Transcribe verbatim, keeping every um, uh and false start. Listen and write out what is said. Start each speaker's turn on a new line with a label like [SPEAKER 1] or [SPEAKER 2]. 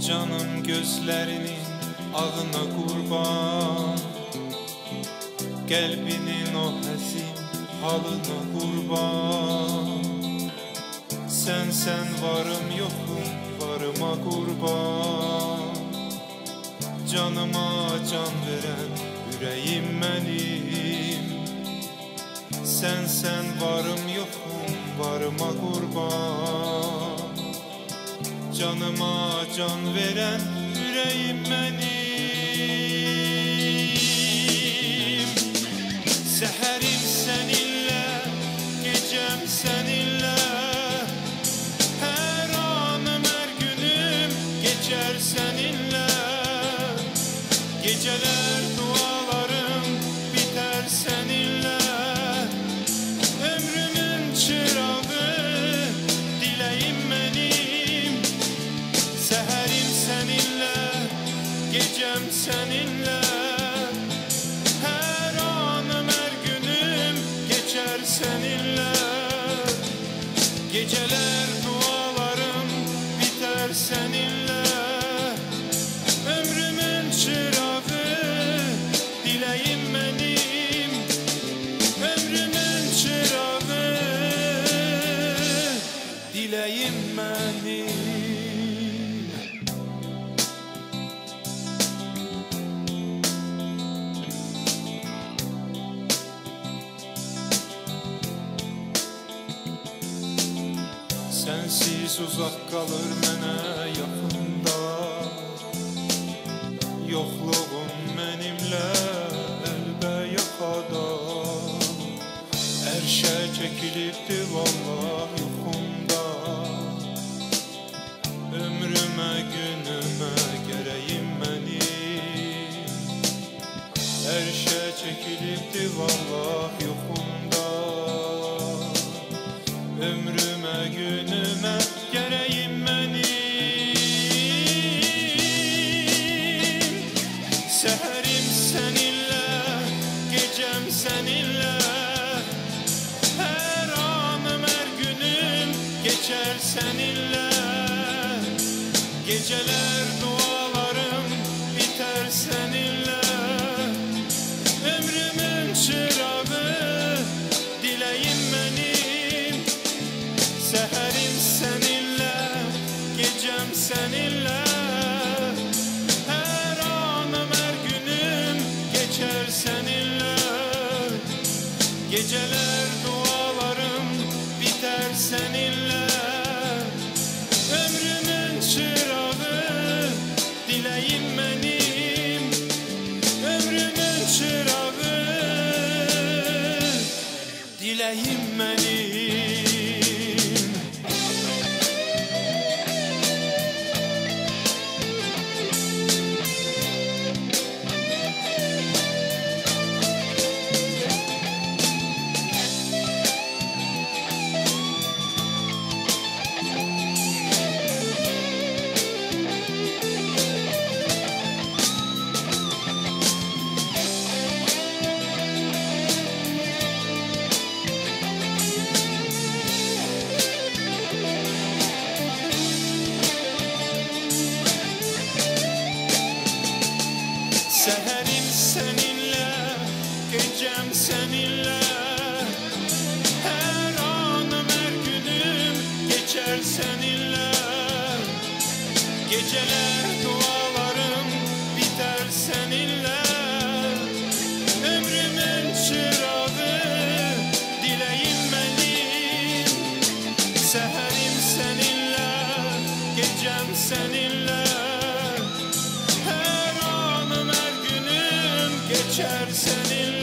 [SPEAKER 1] Canım gözlerinin ağına kurban, kalbinin o həzin halına kurban. Sen sen varım yoxum, varıma kurban. Canıma can veren yüreğim benim. Sen sen varım yoxum, varıma kurban. Canıma can veren yüreğim benim. Seherim seninle, gecem seninle. Her anım her günüm geçer seninle. Geceler dualarım biter seninle. Ömrümün çırağı dileğim benim. Seherim seninle, gecem seninle. Her anım her günüm geçer seninle. Geceler dualarım biter seninle. Ömrümün çırağı dileğim benim. Ömrümün çırağı dileğim benim. Sensiz uzak kalır mənə yaxında. Yoxluğun mənimlə əlbə yaxada. Ərşə çəkilibdi vallah yoxumda. Ömrümə günümə gərəyim mənim. Ərşə çəkilibdi vallah yoxumda. Ömrümə günümə gərəyim mənim. Seherim seninle, gecem seninle. Her anım her günüm geçer seninle. Geceler dualarım biter seninle. Ömrümün çırağı dileğim benim. Seherim seninle, gecem seninle. Her anım her günüm geçer seninle. Geceler dualarım biter seninle. Ömrümün çırağı dileğim benim. Ömrümün çırağı dileğim benim. Seherim seninle, gecem seninle. Her anım her günüm geçer seninle. Geceler dualarım biter seninle. Ömrümün çırağı dileğim benim. Seherim seninle, gecem seninle. Geçer seninle.